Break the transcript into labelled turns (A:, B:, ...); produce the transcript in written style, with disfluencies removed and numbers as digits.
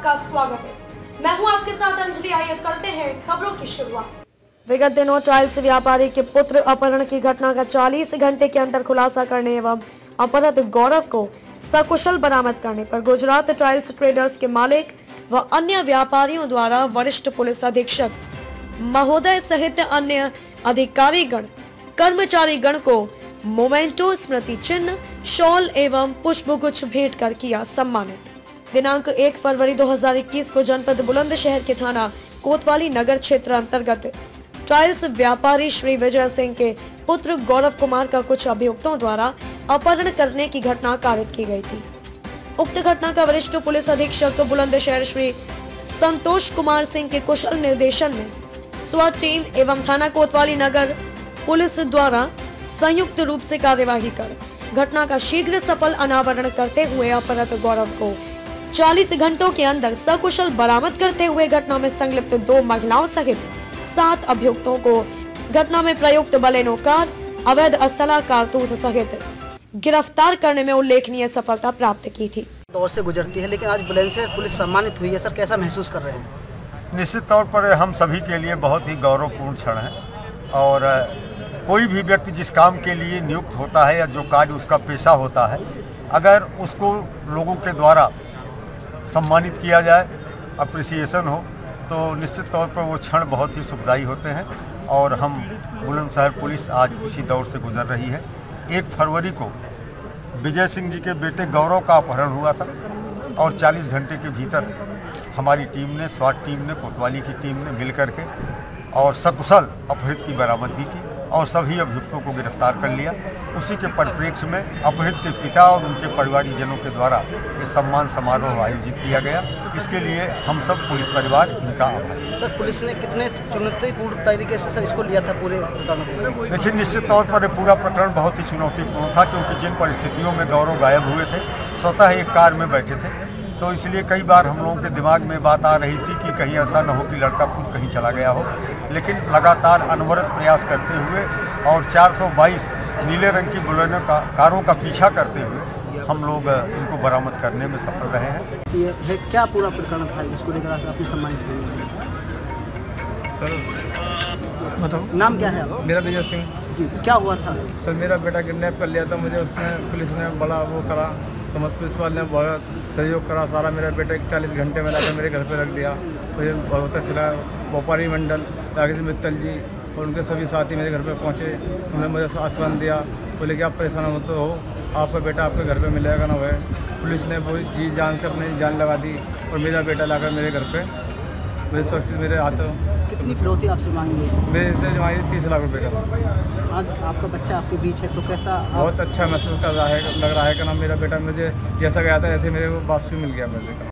A: आपका स्वागत है। मैं हूं आपके साथ अंजलि। आइए करते हैं खबरों की शुरुआत।
B: विगत दिनों टाइल्स व्यापारी के पुत्र अपहरण की घटना का 40 घंटे के अंदर खुलासा करने एवं अपहृत गौरव को सकुशल बरामद करने पर गुजरात टाइल्स ट्रेडर्स के मालिक व अन्य व्यापारियों द्वारा वरिष्ठ पुलिस अधीक्षक महोदय सहित अन्य अधिकारीगण कर्मचारीगण को मोमेंटो स्मृति चिन्ह, शॉल एवं पुष्पगुच्छ भेंट कर किया सम्मानित। दिनांक 1 फरवरी 2021 को जनपद बुलंदशहर के थाना कोतवाली नगर क्षेत्र अंतर्गत टाइल्स व्यापारी श्री विजय सिंह के पुत्र गौरव कुमार का कुछ अभियुक्तों द्वारा अपहरण करने की घटना कारित की गई थी। उक्त घटना का वरिष्ठ पुलिस अधीक्षक बुलंदशहर श्री संतोष कुमार सिंह के कुशल निर्देशन में स्वाट टीम एवं थाना कोतवाली नगर पुलिस द्वारा संयुक्त रूप से कार्यवाही कर घटना का शीघ्र सफल अनावरण करते हुए अपहृत गौरव को 40 घंटों के अंदर सकुशल बरामद करते हुए घटना में संलिप्त 2 महिलाओं सहित 7 अभियुक्तों को घटना में प्रयुक्त बलेनो कार, अवैध असला कारतूस सहित गिरफ्तार करने में उल्लेखनीय सफलता प्राप्त की थी।
C: दौर से गुजरती है, लेकिन आज बुलंदशहर पुलिस सम्मानित हुई है। सर, कैसा महसूस कर रहे हैं?
D: निश्चित तौर पर हम सभी के लिए बहुत ही गौरवपूर्ण क्षण है और कोई भी व्यक्ति जिस काम के लिए नियुक्त होता है या जो कार्य उसका पेशा होता है, अगर उसको लोगों के द्वारा सम्मानित किया जाए, अप्रिसिएशन हो, तो निश्चित तौर पर वो क्षण बहुत ही सुखदायी होते हैं। और हम बुलंदशहर पुलिस आज इसी दौर से गुजर रही है। 1 फरवरी को विजय सिंह जी के बेटे गौरव का अपहरण हुआ था और 40 घंटे के भीतर हमारी टीम ने, स्वाट टीम ने, कोतवाली की टीम ने मिल करके और सकुशल अपहृत की बरामदगी की और सभी अभियुक्तों को गिरफ्तार कर लिया। उसी के परिप्रेक्ष्य में अपहृत के पिता और उनके परिवारजनों के द्वारा ये सम्मान समारोह आयोजित किया गया। इसके लिए हम सब पुलिस परिवार इनका आभारी है।
C: सर, पुलिस ने कितने चुनौतीपूर्ण तरीके से इसको लिया था पूरे?
D: देखिए, निश्चित तौर पर पूरा प्रकरण बहुत ही चुनौतीपूर्ण था, क्योंकि जिन परिस्थितियों में गौरव गायब हुए थे, स्वतः एक कार में बैठे थे, तो इसलिए कई बार हम लोगों के दिमाग में बात आ रही थी कि कहीं ऐसा न हो कि लड़का खुद कहीं चला गया हो। लेकिन लगातार अनवरत प्रयास करते हुए और 422 नीले रंग की बुलेनो कारों का पीछा करते हुए हम लोग इनको बरामद करने में सफल रहे हैं।
C: ये है क्या पूरा प्रकरण था जिसको लेकर आपने सम्मानित किया?
E: सर बताओ।
C: नाम क्या है आपका?
E: मेरा विजय सिंह
C: जी। क्या हुआ था?
E: सर, मेरा बेटा किडनैप कर लिया था। मुझे उसमें पुलिस ने बड़ा वो करा, समझ पुलिस वाले ने बहुत सहयोग करा सारा। मेरे बेटे 40 घंटे में लाकर मेरे घर पे रख दिया। मुझे बहुत अच्छा लगा। व्यापारी मंडल राकेश मित्तल जी और उनके सभी साथी मेरे घर पे पहुंचे। उन्होंने मुझे आश्वासन दिया, बोले कि आप परेशान मत हो, आपका बेटा आपके घर पे मिलेगा ना। हुए पुलिस ने पूरी जी जान से अपनी जान लगा दी और मेरा बेटा लाकर मेरे घर पे मुझे सुरक्षित मेरे हाथों।
C: कितनी फिरौती आपसे मांगी?
E: मेरे से मांगी 30 लाख रुपये का।
C: आज आपका बच्चा आपके बीच है, तो कैसा?
E: बहुत अच्छा महसूस कर रहा है, लग रहा है कि ना मेरा बेटा मुझे जैसा गया था ऐसे मेरे को वापसी मिल गया मेरे का।